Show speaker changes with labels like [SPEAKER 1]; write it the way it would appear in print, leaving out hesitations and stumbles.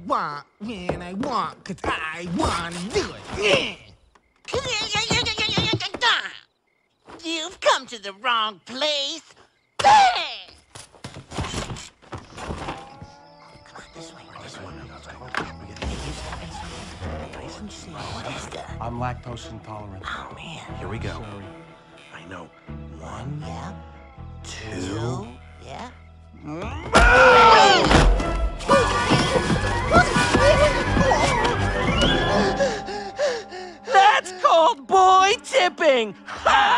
[SPEAKER 1] want when I want, 'cause I want to do it.
[SPEAKER 2] You've come to the wrong place.
[SPEAKER 3] I'm lactose intolerant.
[SPEAKER 2] Oh, man.
[SPEAKER 4] Here we go.
[SPEAKER 3] Sorry.
[SPEAKER 4] I know. 1,
[SPEAKER 2] Yeah.
[SPEAKER 4] 2.
[SPEAKER 2] Yeah.
[SPEAKER 5] That's called boy tipping! Ha!